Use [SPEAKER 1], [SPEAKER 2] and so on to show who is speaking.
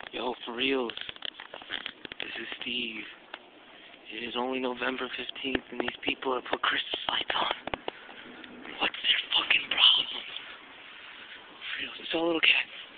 [SPEAKER 1] Yo, for reals. This is Steve. It is only November 15th and these people have put Christmas lights on. What's their fucking problem? For reals, it's a little cat.